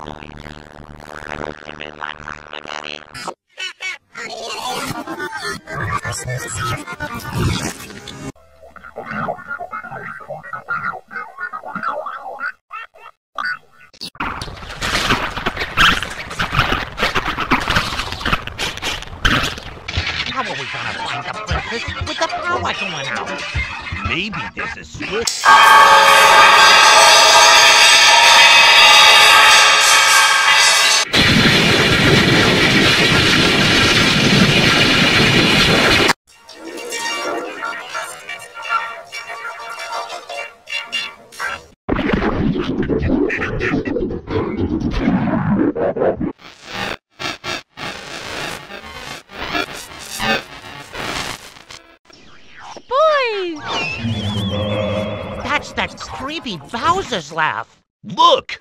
How are we gonna find the princess with the power going out? Maybe there's a switch. Boys! That's that creepy Bowser's laugh. Look!